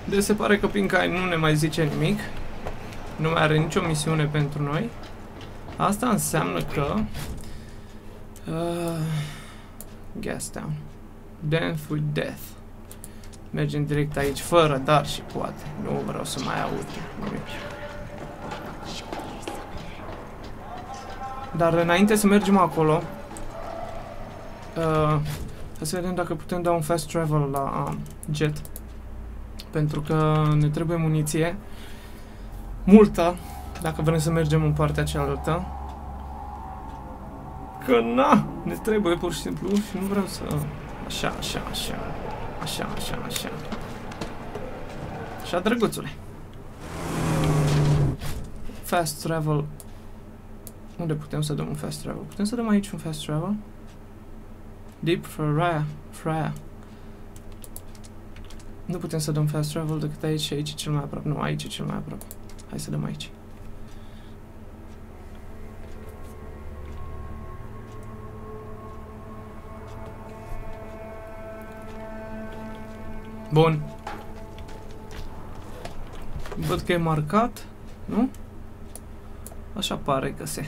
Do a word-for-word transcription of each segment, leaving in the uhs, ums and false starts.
Deci se pare că Pink Eye nu ne mai zice nimic. Nu mai are nicio misiune pentru noi. Asta înseamnă că... Uh, gas down. Dance with death. Mergem direct aici, fără dar și poate. Nu vreau să mai aud nimic. Dar înainte să mergem acolo, uh, să vedem dacă putem da un fast travel la uh, jet. Pentru că ne trebuie muniție multă, dacă vrem să mergem în partea cealaltă. Că na, ne trebuie pur și simplu și nu vreau să... Așa, așa, așa. Așa, așa, așa. Așa, drăguțule. Fast travel. Unde putem să dăm un fast travel? Putem să dăm aici un fast travel? Deep Freya. Freya. Nu putem să dăm fast travel decât aici și aici e cel mai aproape. Nu, aici e cel mai aproape. Hai să dăm aici. Bun. Văd că e marcat, nu? Așa pare că se.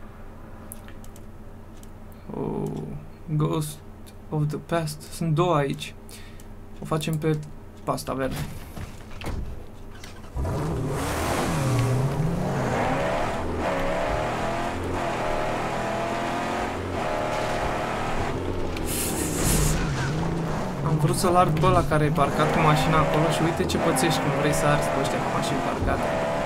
Oh, Ghost of the Past. Sunt două aici. O facem pe pasta verde. Am vrut să-l ard pe ăla care e parcat cu mașina acolo și uite ce pățești când vrei să arzi pe ăștia cu mașini parcate.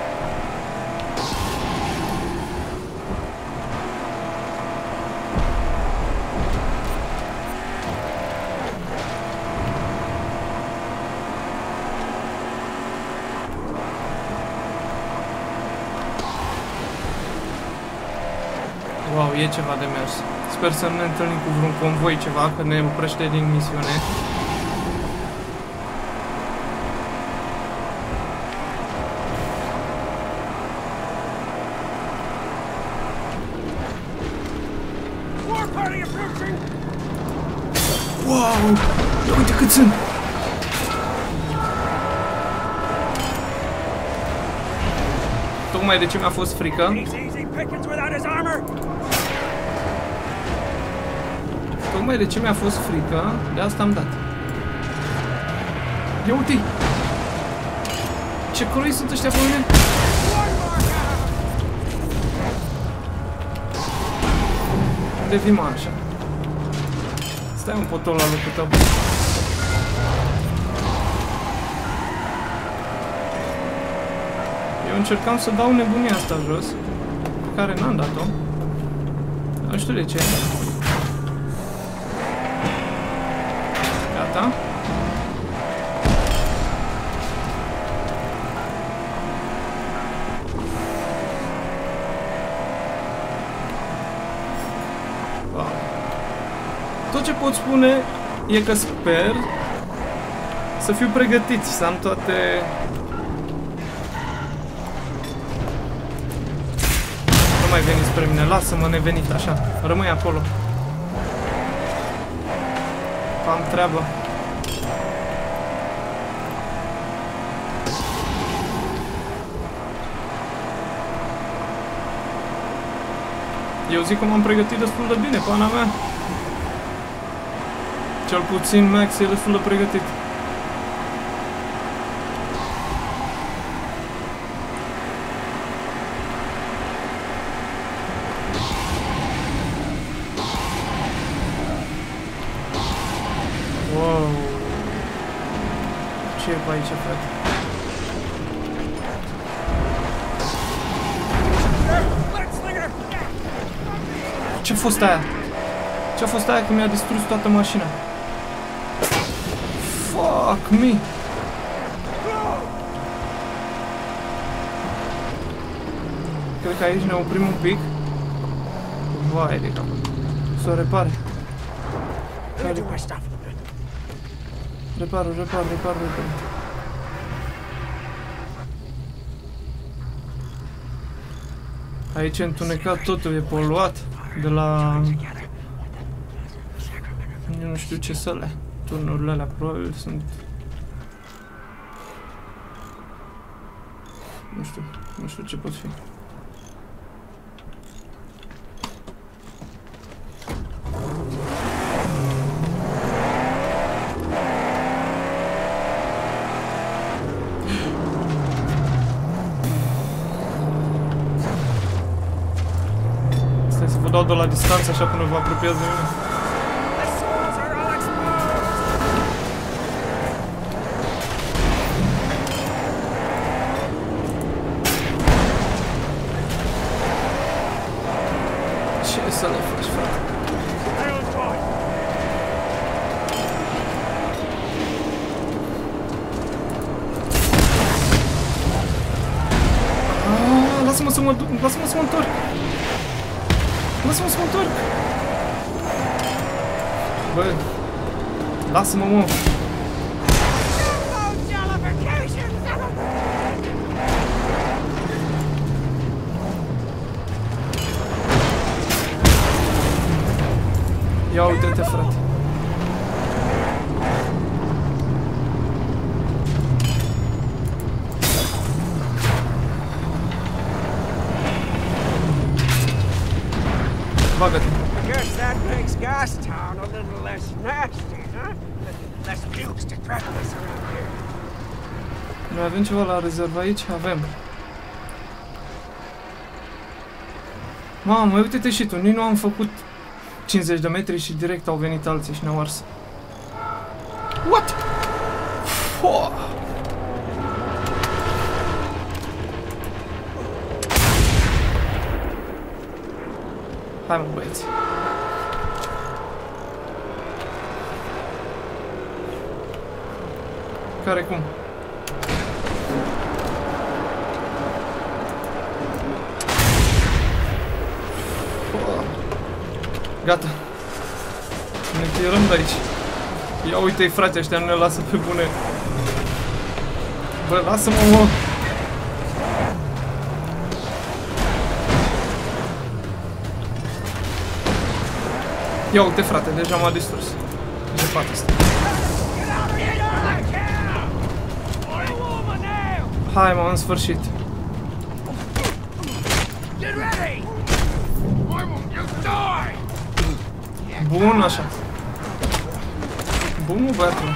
Wow, e ceva de mers. Sper să nu ne întâlnim cu vreun convoi ceva, că ne oprește din misiune. Wow! Ia uite cât sunt! Tocmai de ce mi-a fost frică. Tocmai de ce mi-a fost frică, de asta am dat. Ia uite! Ce croi sunt ăștia pe mine? Unde vii, mă, așa? Stai un potol la locul tău. Eu încercam să dau nebunia asta jos, pe care n-am dat-o. Nu știu de ce. Gata. Wow. Tot ce pot spune e că sper să fiu pregătit și să am toate... Nu mai veni spre mine, lasă-mă nevenit așa, rămâi acolo. Am treabă. Eu zic că m-am pregătit destul de bine, pana mea. Cel puțin Max e destul de pregătit. Wow. Ce e pe aici, frate? Ce-a fost aia? Ce-a fost aia că mi-a distrus toată mașina? Fuck me! Cred că aici ne oprim un pic. Vai de cap. Să o repare. Repar, repar, repar, repar. Aici e întunecat totul, e poluat de la... Eu nu știu ce săle. Turnurile alea probabil sunt... Nu știu. Nu știu ce pot fi. Stai să vă dau de la distanță așa până vă apropiați de mine. Ce să le faci, frate? Aaaa, lasă-mă să mă duc, lasă-mă să mă întorc. Lasă-mă să mă întorc. Bă, lasă-mă, mă. Ia uite-te, frate. Bagă-te. Guess that makes Gastown a little less nasty, huh? Less pukes to threaten us around here. Noi avem ceva la rezervă aici? Avem. Mamă, uite-te și tu, nici nu am făcut cincizeci de metri și direct au venit alții și ne-au ars. What? Oh. Hai mă, băieți. Care cum? Gata. Ne tirăm de aici. Ia uite-i, frate, ăștia nu ne lasă pe bune. Bă, lasă-mă, mă. Ia uite, frate, deja m-a distrus. Ce fac asta? Hai, mă, în sfârșit. Bun, așa. Bun, mă, băiatul.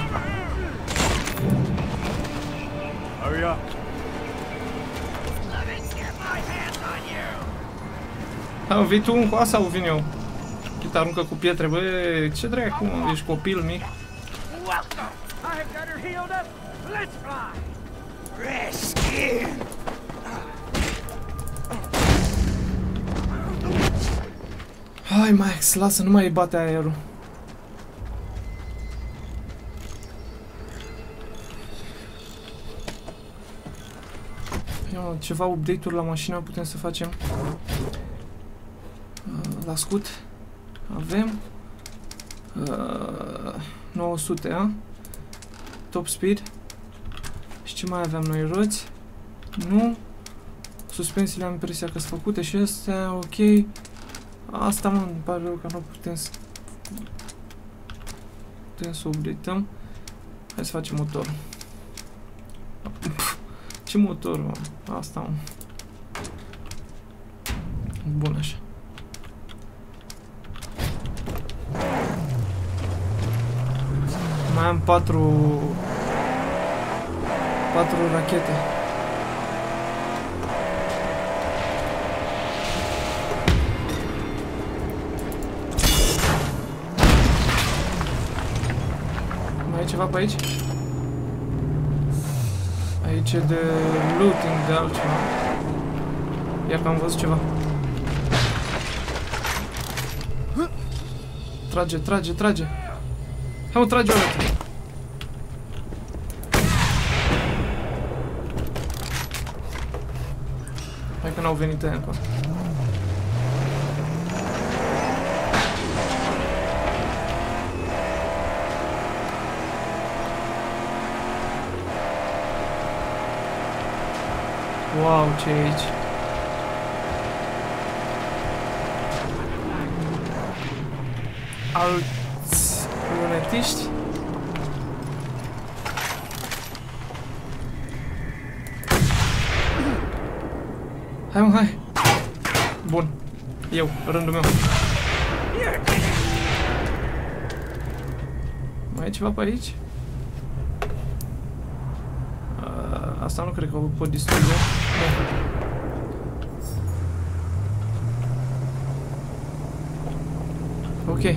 Hai, vii tu cu asta sau vin eu? Te aruncă cu pietre, bă, ce dracu, mă, ești copil mic. Hai, Max, lasă, nu mai bate aerul. Ia, ceva update-uri la mașină putem să facem. La scut avem uh, nouă sute, a? Top speed. Și ce mai aveam noi? Roți? Nu. Suspensiile am impresia că sunt făcute și astea, ok. Asta, mă, îmi pare rău că nu putem să putem să update-ăm. Hai să facem motorul. Ce motor, mă? Asta, mă. Bun, așa. Mai am patru patru rachete. Mai e ceva pe aici? Aici e de looting, de altceva. Ia că am văzut ceva. Trage, trage, trage. Hai, mă, trage o dată. Hai că n-au venit aia acolo. Wow, ce e aici? Alți lunetiști? Hai, mă, hai! Bun. Eu, rândul meu. Mai e ceva pe aici? Uh, asta nu cred că o pot distruge. Ok.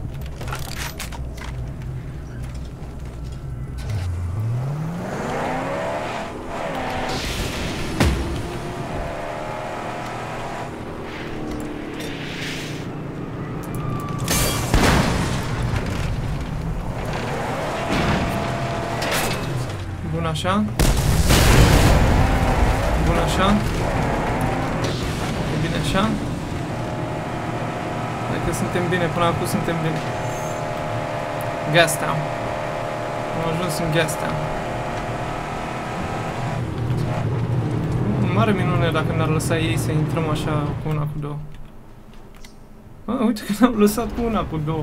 Bun așa. Bun așa. E bine așa. Dacă suntem bine, până acum suntem bine. Gas Town. Am ajuns în Gas Town. Mare minune dacă ne-ar lăsa ei să intrăm așa cu una cu două. Ah, uite că ne-au lăsat cu una cu două.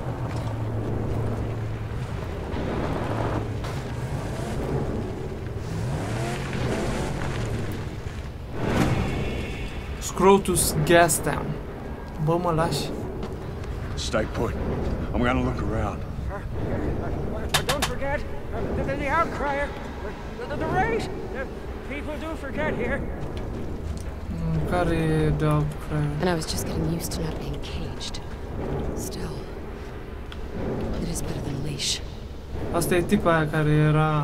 Scrotus Gas Town. Bă, mă lași. Stay put. I'm gonna look around. Uh, uh, uh, don't forget uh, the, the, the outcrier, the, the, the race. Uh, people do forget here. Care e de outcrier? And I was just getting used to not being caged. Still, it is better than a leash. Asta e tipa aia care era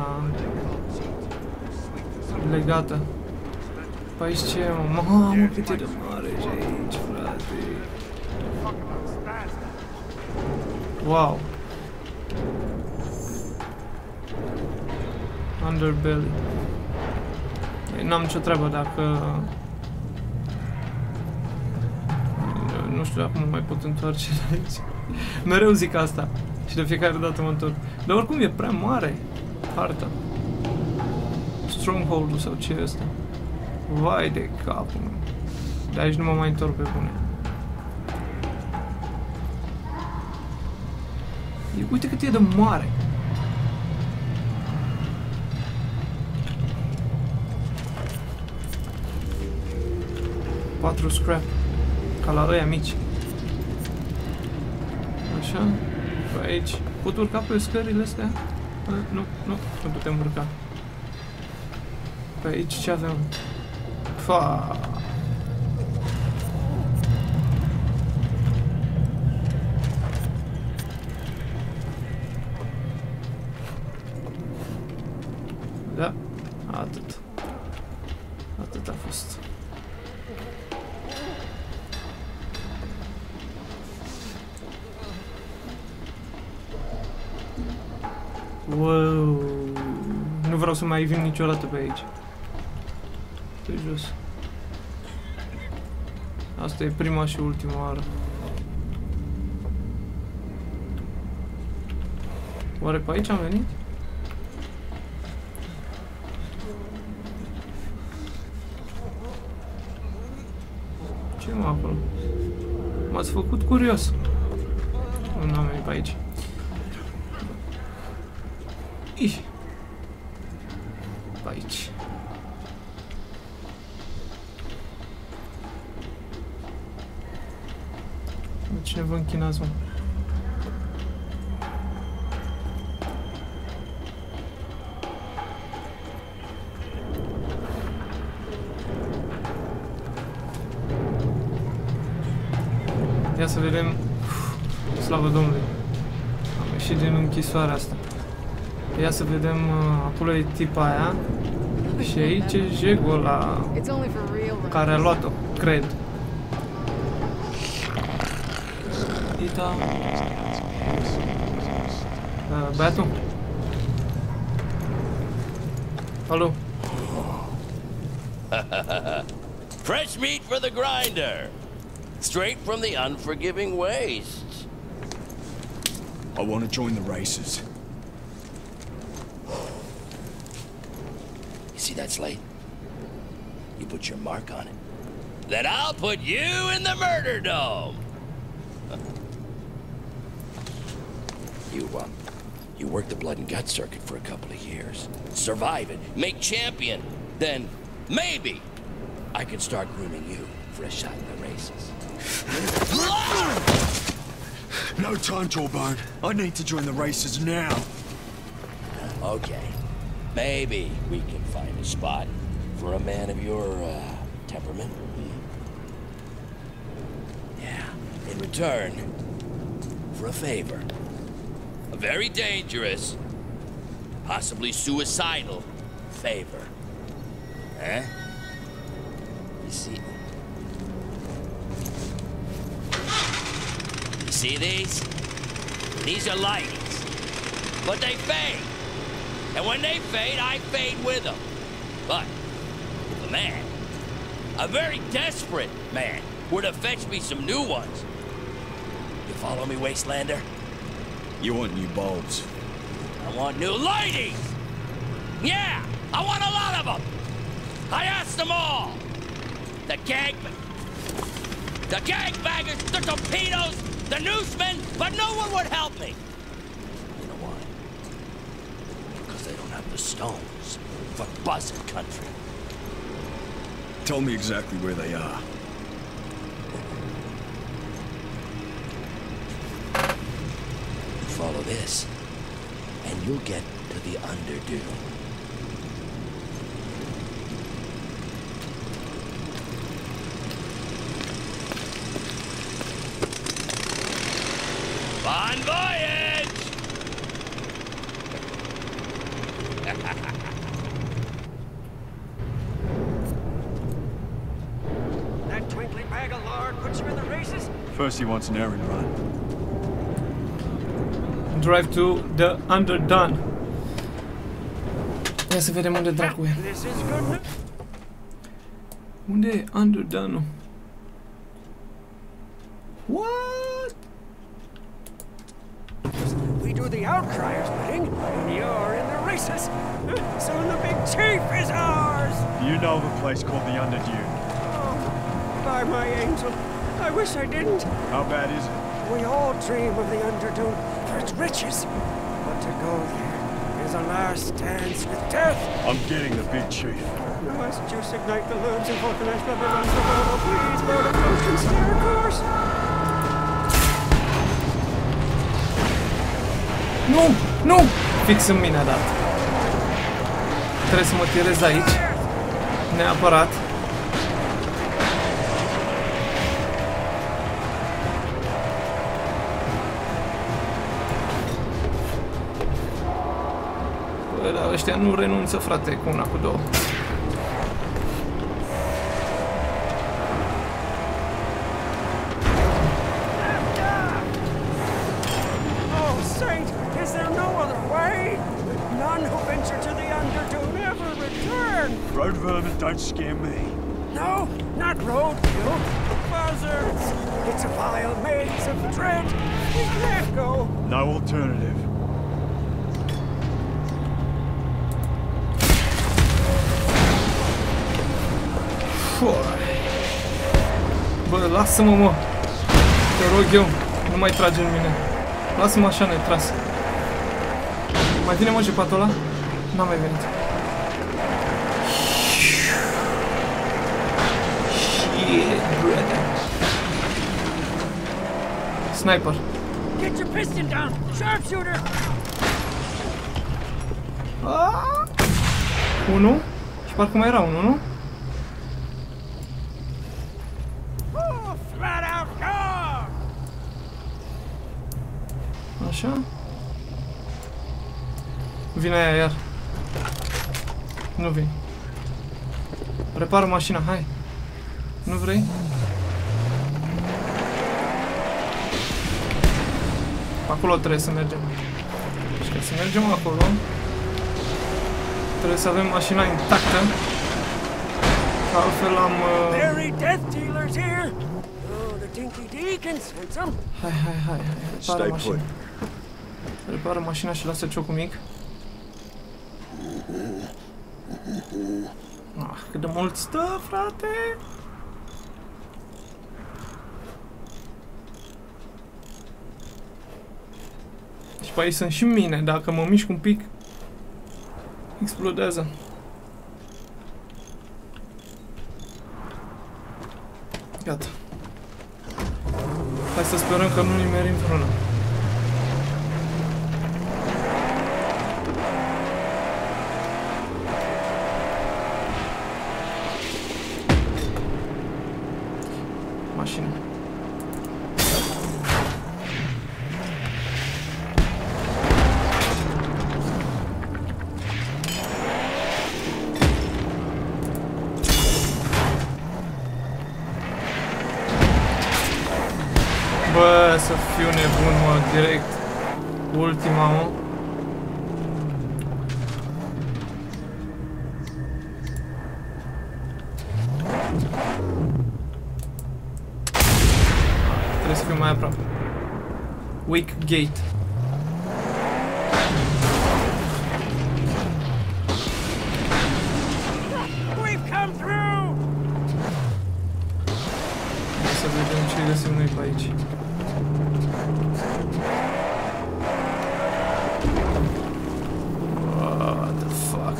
legată. Pe aici ce e, mă? Mamă, cât e de mare și aici, frate. Wow. Underbelly. N-am nicio treabă dacă... Nu știu dacă mă mai pot întoarce de aici. Mereu zic asta. Și de fiecare dată mă întorc. Dar oricum e prea mare harta. Stronghold-ul sau ce e ăsta? Vai de capul meu. De aici nu mă mai întorc pe bune. E, uite cât e de mare. Patru scrap. Ca la ăia mici. Așa. Pe aici. Pot urca pe scările astea? A, nu, nu. Nu putem urca. Pe aici ce avem? Fa. Da, atât. Atât a fost. Wow. Nu vreau să mai vin niciodată pe aici. Pe jos. Asta e prima și ultima oară. Oare pe aici am venit? Ce mă acolo? M-ați făcut curios. Nu am venit pe aici. Ih. Pe aici. Cine vă închinați, mă? Ia să vedem. Uf, slavă Domnului. Am ieșit din închisoarea asta. Ia să vedem, uh, acolo e tipa aia. Și aici e jegul ăla care a luat-o, cred. Ita. Uh, băiatul? Alo? Fresh meat for the grinder. Straight from the unforgiving wastes. I want to join the races. You see that slate? You put your mark on it. Then I'll put you in the murder dome. You, um, you work the blood and gut circuit for a couple of years. Survive it, make champion. Then, maybe, I can start grooming you for a shot in the races. No time, Jawbone. I need to join the races now. Okay. Maybe we can find a spot for a man of your, uh, temperament. Yeah. In return, for a favor. A very dangerous, possibly suicidal favor. Eh? You see... You see these? These are lights. But they fade. And when they fade, I fade with them. But if a man, a very desperate man, were to fetch me some new ones, you follow me, Wastelander? You want new bulbs? I want new ladies! Yeah! I want a lot of them! I asked them all! The gang... The gangbangers, the torpedoes, the newsmen, but no one would help me! You know why? Because they don't have the stones for Buzzard Country. Tell me exactly where they are. Follow this, and you'll get to the Underdune. Bon voyage! That twinkling bag of lard puts you in the races? First he wants an errand run. Drive to the Underdune. Ia să vedem unde dracu e. This is good news. Unde e Underdune-ul? What? We do the Outcriers bidding, and you're in the races. Soon the big chief is ours. You know of a place called the Underdune. Oh, by my angel, I wish I didn't. How bad is it? We all dream of the Underdune for its riches, but to go there is a last dance with death. I'm getting the big chief. Must just ignite the looms and vulcanize the villains of all. Please, Lord of Ocean, steer a course. Nu! Nu! Fix în mine a dat. Trebuie să mă tirez aici. Neapărat. Bă, dar ăștia nu renunță, frate, cu una, cu două. Road vermin don't scare me. No, not roadkill. Buzzards. It's a vile maze of dread. We can't go. No alternative. Bă, lasă-mă, mă. Te rog eu, nu mai trage în mine. Lasă-mă așa netras. Mai vine, mă, jepatul ăla? N-a mai venit. Shit, brother. Sniper. Get your piston down, sharpshooter. Ah! Unu? Și parcă mai era unul, nu? Așa? Vine aia iar. Nu vin. Repară mașina, hai. Nu vrei? Acolo trebuie să mergem. Și ca să mergem acolo, trebuie să avem mașina intactă. Că altfel am... Uh... Hai, hai, hai, hai. Repară mașina. Repară mașina și lasă ciocul mic. Ah, cât de mult stă, frate! Și pe aici sunt și mine, dacă mă mișc un pic, explodează. Gata. Hai să sperăm că nu nimerim vreuna. Mașină. Bă, să fiu nebun, mă, direct ultima, mă. Trebuie să fiu mai aproape. Weak gate. We've come through! Să vedem ce găsim noi pe aici. What the fuck?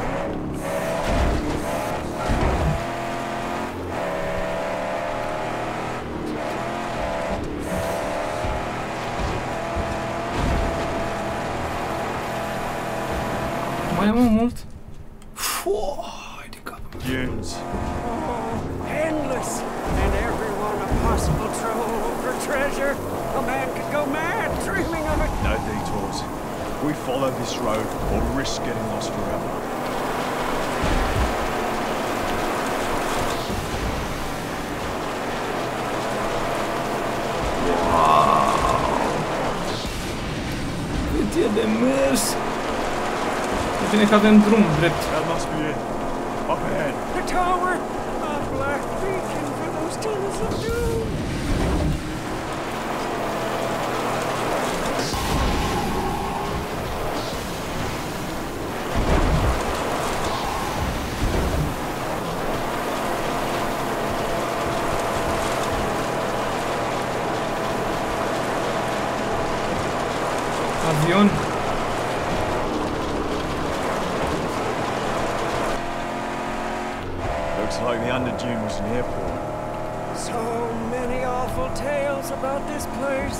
Mai am mult? Fuuu, de cap. Dunes. Endless! And everyone a possible trove for treasure. A man could go mad dreaming of it. No detours. We follow this road or risk getting lost forever. Cât e de mers? E bine că avem drum drept. That must be it. Up ahead. The tower! A black beacon for those tunnels of doom! Avion. Looks like the Underdune was an airport. So many awful tales about this place.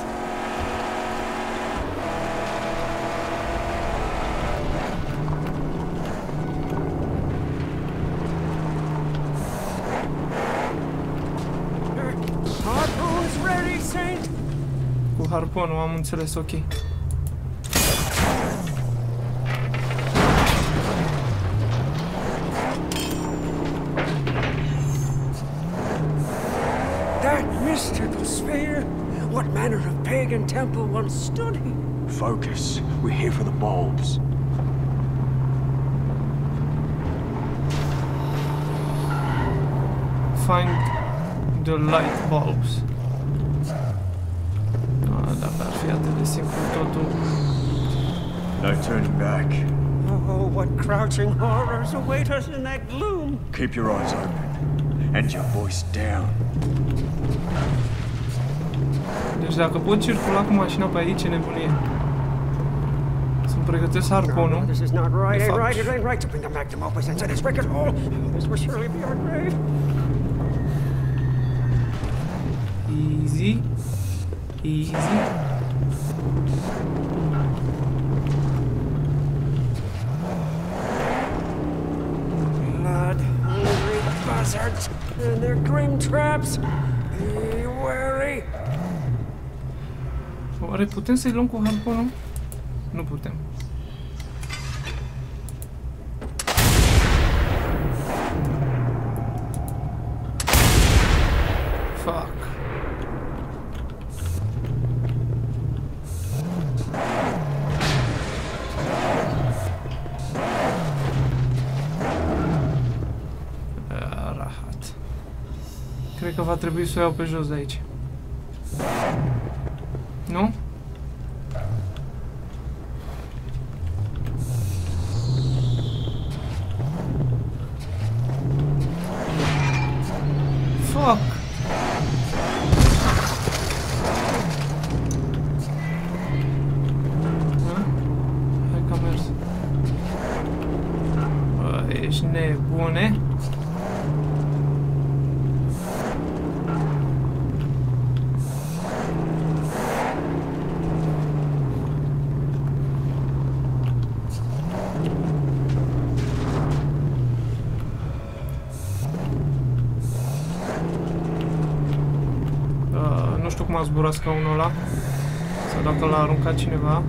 Harpoon's ready, Saint! Cu harponul, am înțeles, ok. That mystical sphere! What manner of pagan temple once stood here? Focus. We're here for the bulbs. Find the light bulbs. Ah, dacă ar fi atât de simplu totul. No turning back. Oh, what crouching horrors await us in that gloom! Keep your eyes open. And your voice down. Deci dacă pot circula cu mașina pe aici, e nebunie. Să-mi pregătesc harponul. No, this is not right. De Ain't fapt. right. It ain't right to bring them back to Mopus into this wreckage hole. This will surely be our grave. Easy. Easy. Blood-hungry buzzards and their grim traps. Be wary. Oare putem să-i luăm cu harponul? Nu putem. Fuck. Ah, rahat. Cred că va trebui să o iau pe jos de aici. Nu? Fuck! Ha? Hai că a mers. Bă, ești nebune? cum a zburat scaunul ăla. Sau dacă l-a aruncat cineva.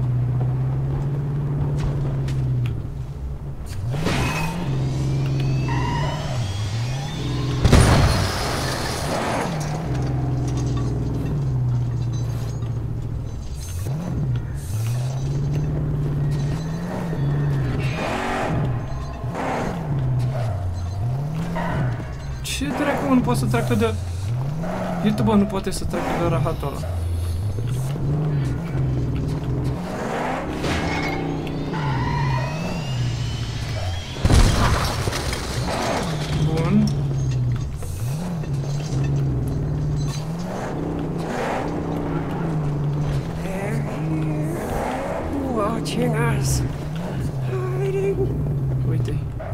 Ce dracu, nu poate să treacă de... YouTube nu poate să treacă de rahatul ăla. Bun. They're here, watching us, hiding. Uite-i.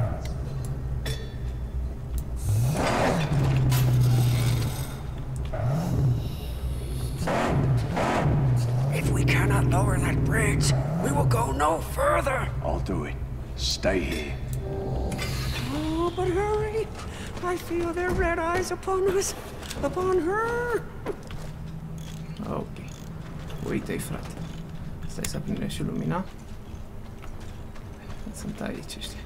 If we cannot lower that bridge, we will go no further. I'll do it. Stay here. Oh, but hurry! I feel their red eyes upon us, upon her. Ok. Uite-i, frate. Stai să aprindem și lumina. Sunt aici ăștia.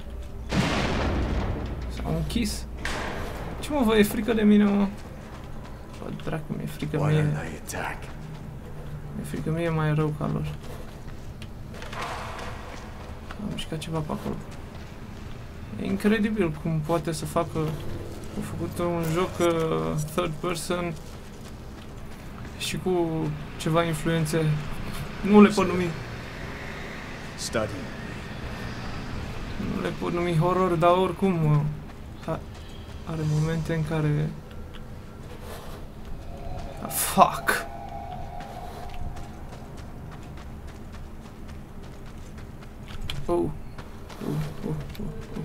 S-au închis. Ce mă, vă e frică de mine, mă? Bă, dracu, mi-e frică Why mie. don't they attack? Mi-e frică mie mai rău ca lor. Am mișcat ceva pe acolo. E incredibil cum poate să facă... Au făcut un joc uh, third person și cu ceva influențe. Nu le pot numi. Study. Nu le pot numi horror, dar oricum uh, are momente în care... Ah, fuck! Oh. Oh, oh, oh, oh.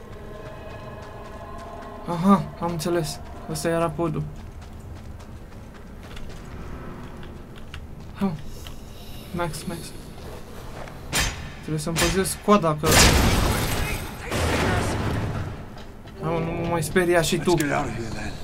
Aha, am înțeles. Ăsta era podul. Oh. Max, Max. Trebuie să-mi păzesc coada, că... Oh, nu mă mai speria și tu. Let's get out of here then.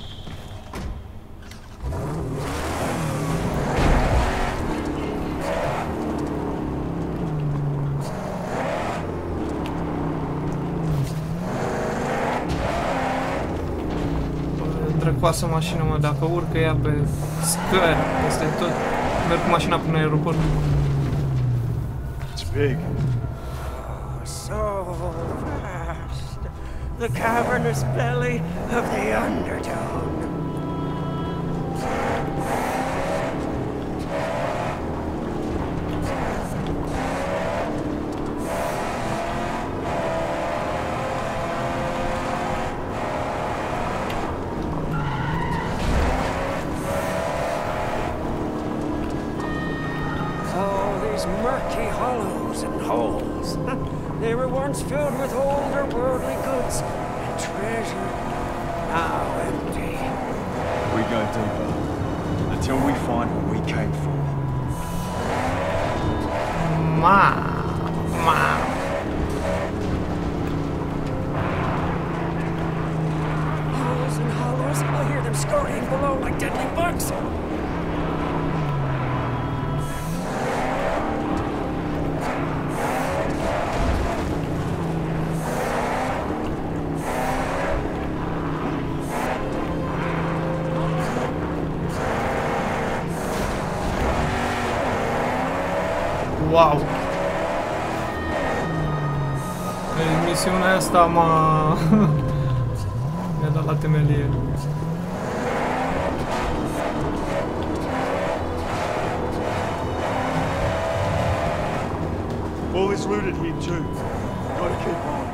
Drăcoasă mașină, mă, dacă urcă ea pe scări, peste tot. Merg cu mașina până la aeroport. It's big. So vast, the cavernous belly of the undertow. Murky hollows and holes. They were once filled with older worldly goods and treasure, now empty. We go deeper until we find what we came for. Ma, ma. Holes and hollows. I hear them scurrying below like deadly bugs. Wow! Misiunea asta m-a... mi-a dat la temelie. All is looted here too. Gotta keep on.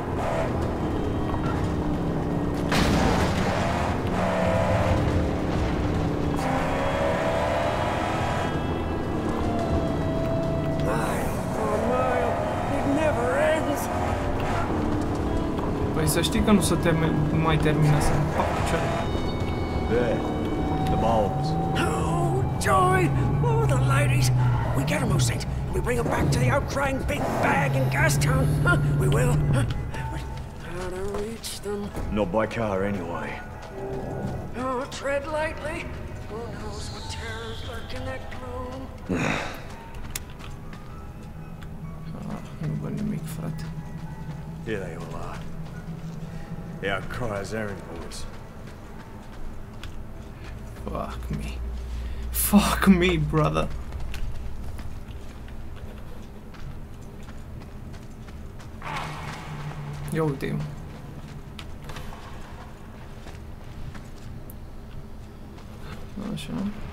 Păi să știi că nu se terme, nu mai termină să fac picioare. There. The bulbs. Oh, joy! Oh, the ladies! We get them, O Saint. We bring them back to the outcrying big bag in Gastown. Huh? We will. Huh? But how to reach them? Not by car anyway. Oh, tread lightly. Who knows what terror lurk in that gloom. Ah, nu văd nimic, frate. Here they all are. The outcries errand boys. Fuck me. Fuck me, brother. Ia uite-i. Așa.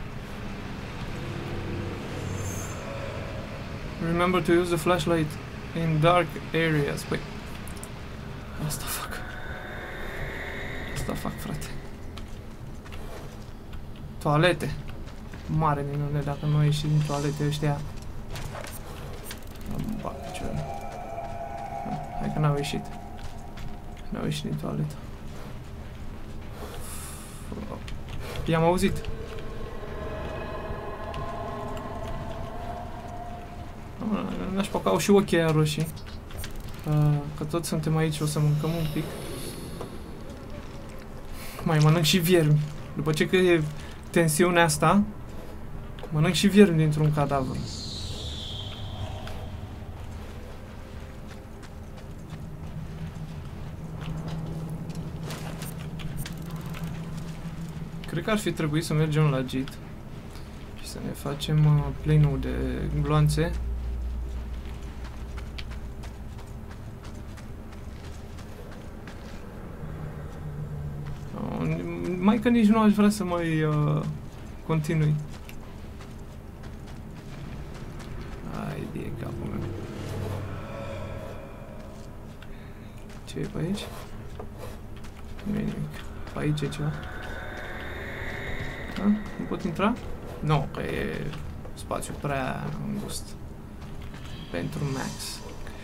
Remember to use the flashlight in dark areas. Păi, asta fac. Asta fac, frate. Toalete. Mare minune dacă nu ieși din toalete ăștia. Am bag picioare. Hai că n-au ieșit. N-au ieșit din toaletă. I-am auzit. N-aș că au și ochii aia roșii. Că toți suntem aici, o să mâncăm un pic. Mai mănânc și viermi. După ce că e tensiunea asta, mănânc și viermi dintr-un cadavru. Cred că ar fi trebuit să mergem la Git și să ne facem uh, plinul de gloanțe. Uh, mai că nici nu aș vrea să mai uh, continui. Hai de capul meu. Ce e pe aici? Nu e nimic. Pe aici e ceva. Da? Nu pot intra? Nu, că e spațiu prea îngust pentru Max.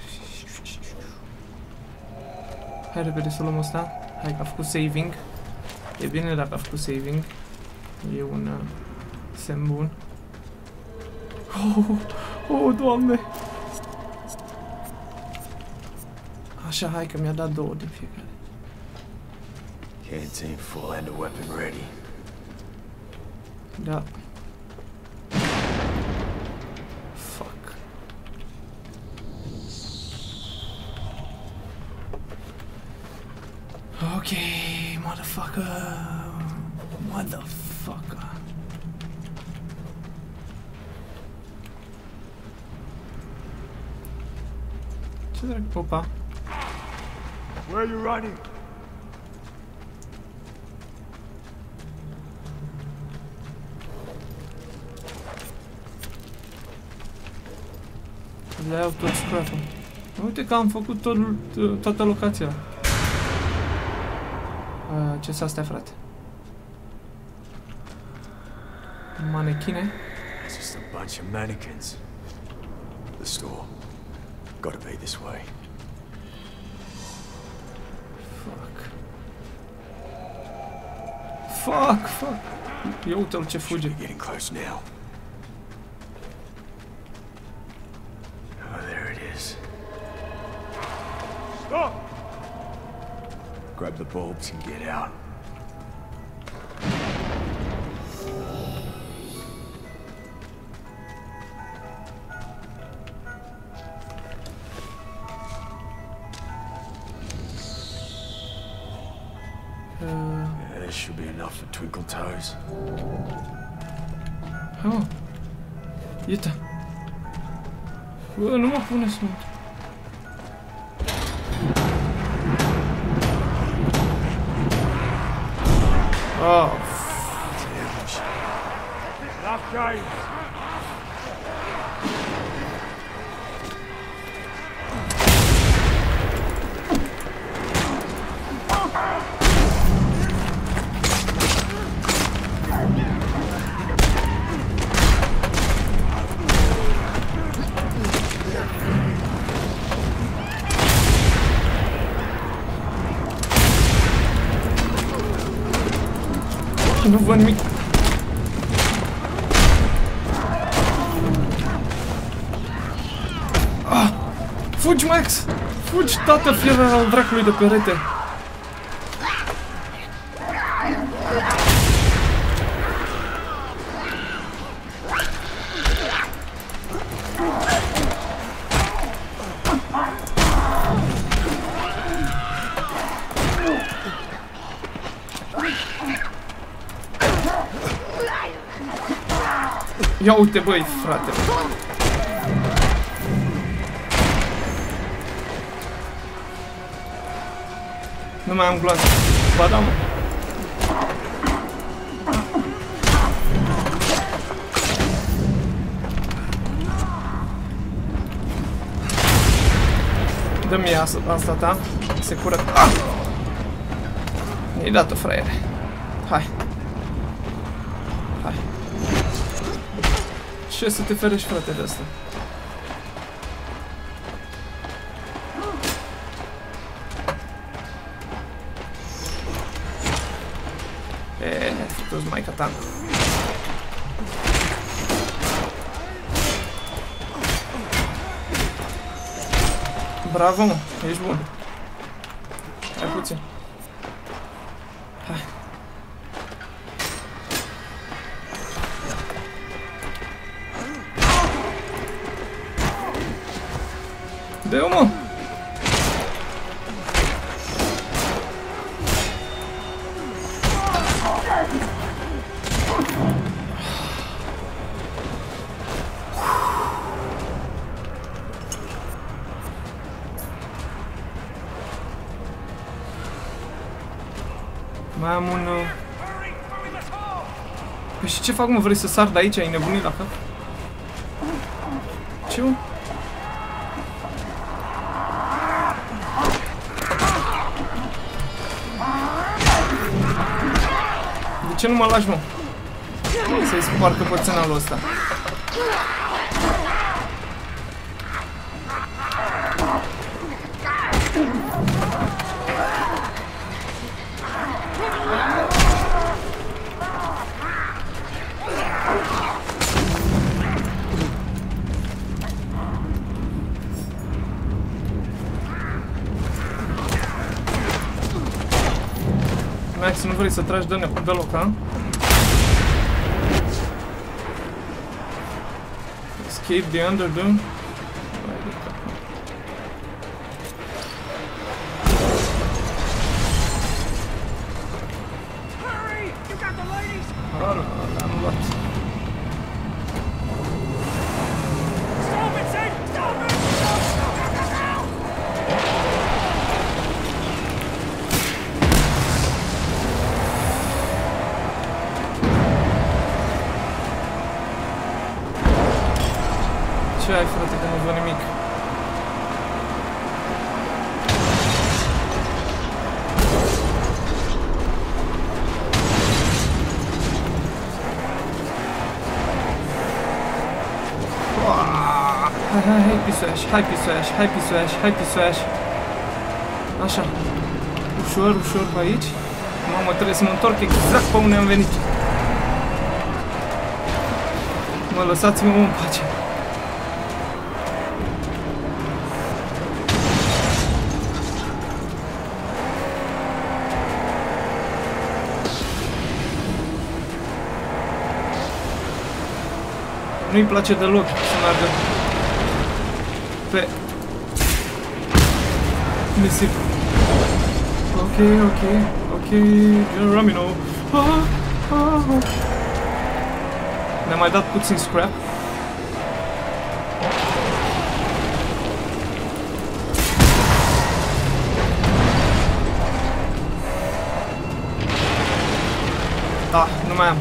Hai repede să luăm ăsta. Hai că a făcut saving. E bine dacă a făcut saving. E un uh, semn bun. Oh, oh, Doamne! Așa, hai că mi-a dat două de fiecare. Canteen full and a weapon ready. Da. Fuck. Ok, motherfucker. Motherfucker. Ce dracu? Opa. Where are you running? Le iau tot scrap-ul. Uite că am făcut tot, toată locația. Uh, ce sunt astea, frate? Manechine? It's just a bunch of mannequins. The store. Gotta be this way. Fuck. Fuck, fuck. Ia uite-l ce fuge. Should be getting close now. Stop! Grab the bulbs and get out. Uh, yeah, this should be enough for Twinkle Toes. Oh. Iată. Bă, nu mă pune să mă... Oh. Last game. Nu văd nimic. Ah! Fugi, Max! Fugi, tată, fierea al dracului de perete! Ia uite, băi, frate. Nu mai am glas. Ba da, mă. Dă-mi asta, asta ta. Se cură. Ah! Mi-ai dat-o, fraiere. Hai. Hai. Ce să te ferești, frate, de asta? E, ne-a făcut mai katana. Bravo, mă, ești bun. Hai puțin. Hai. Dă-o, mă! Mai am un... Păi și ce fac, mă? Vrei să sar de aici? Ai nebunit la cap? Ce, mă? De ce nu mă lași, mă? Să-i sparcă pățânalul ăsta. Max, nu vrei să tragi de deloc, ha? Escape the Underdome. L-am luat. Ce ai, frate, că nu văd nimic? Hai, hai, hai, pisoiaș, hai, pisoiaș, hai, pisoiaș, hai, pisoiaș. Așa. Ușor, ușor pe aici. Mamă, trebuie să mă întorc exact pe unde am venit. Mă, lăsați-mă în pace. Nu-i place deloc să meargă pe nisip. Ok, ok, ok, Ramino. Ah, ah. Ne-a mai dat puțin scrap. Da, nu mai am.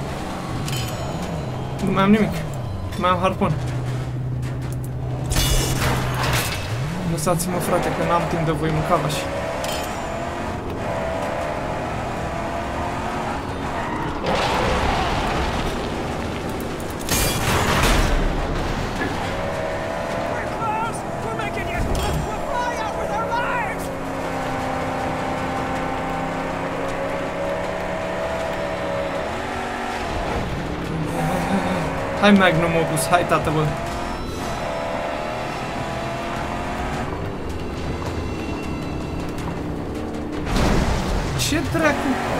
Nu mai am nimic. Mai am harpun. Lăsați-mă, frate, că n-am timp de voi mânca vași. Hai, Magnum Opus, hai, tată, bă. Ce dracu?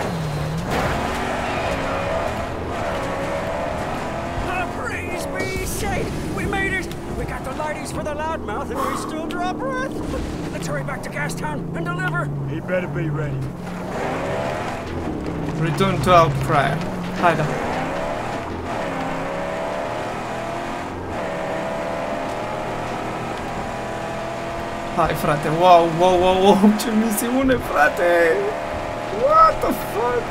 Praise be saint! We made it! We got the lighties for the loudmouth and we still draw breath! Let's hurry back to Gastown and deliver! He better be ready. Return to Outcry. Hai, da. Hai, frate, wow, wow, wow, wow, ce misiune, frate! What the fuck?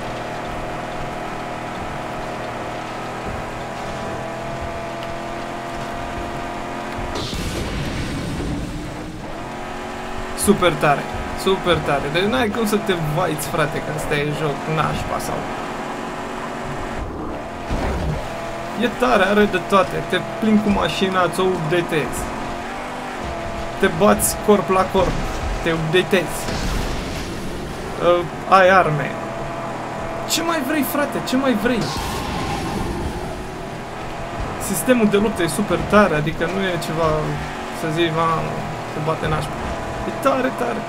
Super tare, super tare. Deci n-ai cum să te vaiți, frate, că ăsta e joc nașpa sau... E tare, are de toate. Te plimbi cu mașina, ți-o updatezi. Te bați corp la corp. Te updatezi. Uh, ai arme. Ce mai vrei, frate? Ce mai vrei? Sistemul de luptă e super tare, adică nu e ceva să zici, mamă, se bate nașpa. E tare, tare.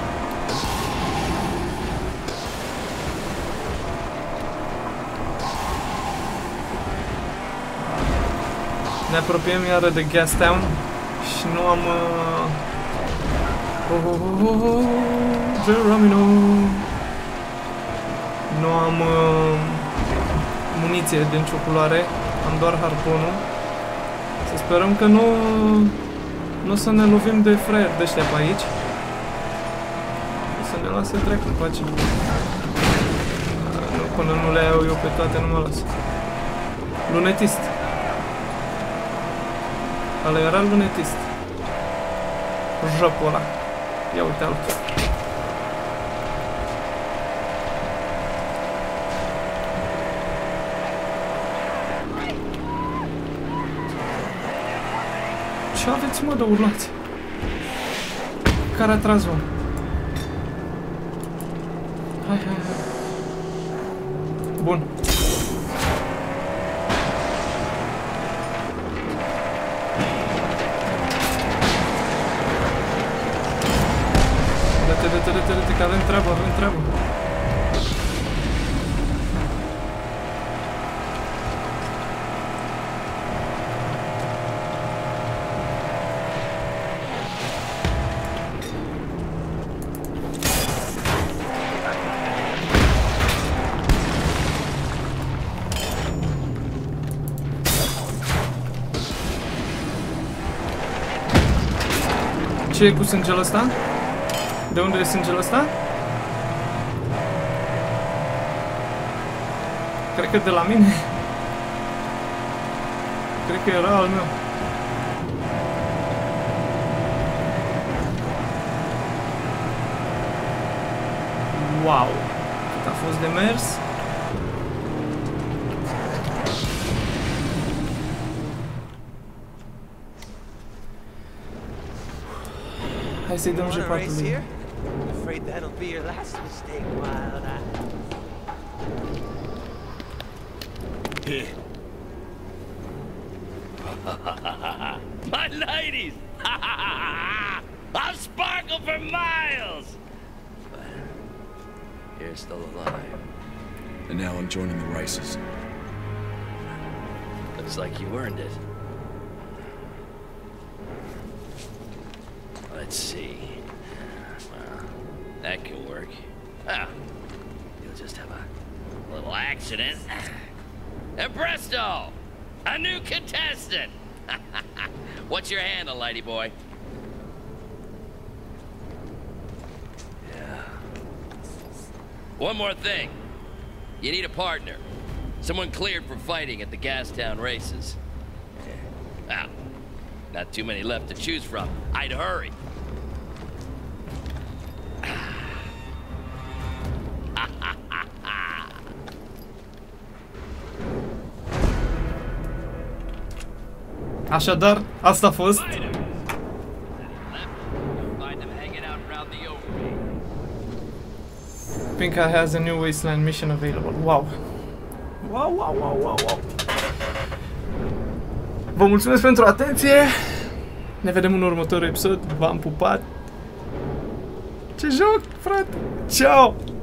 Ne apropiem iară de Gastown și nu am... Uh... Oh, oh, oh, oh, oh, Geronimo. Nu am uh... muniție de nicio culoare, am doar harpunul. Să sperăm că nu... Nu o să ne lovim de fraieri de ăștia pe aici. O să ne lase treacă în pace. Nu, până nu le iau eu pe toate, nu mă las. Lunetist. Ăla era lunetist. Jocul ăla. Ia uite-l. Ce aveți, mă, de urlați? Care a tras, mă? Hai, hai, hai. Bun. Dă-te, dă-te, dă-te, dă-te, că avem treabă, avem treabă. Ce e cu sângele ăsta? De unde e sângele ăsta? Cred că de la mine. Cred că era al meu. Wow! Cât a fost de mers? Hai să-i dăm jepatul lui. Afraid that'll be your last mistake, Wild Eye. Here. My ladies! I'll sparkle for miles! But you're still alive. And now I'm joining the races. Looks like you earned it. Let's see. Well, that can work. Ah, you'll just have a little accident. And presto! A new contestant! What's your handle, lady boy? Yeah. One more thing. You need a partner. Someone cleared for fighting at the Gastown races. Yeah. Ah, not too many left to choose from. I'd hurry. Așadar, asta a fost. Pinka has a new wasteland mission available. Wow. Wow, wow, wow, wow, wow. Vă mulțumesc pentru atenție. Ne vedem în următorul episod. V-am pupat. Ce joc, frate. Ciao.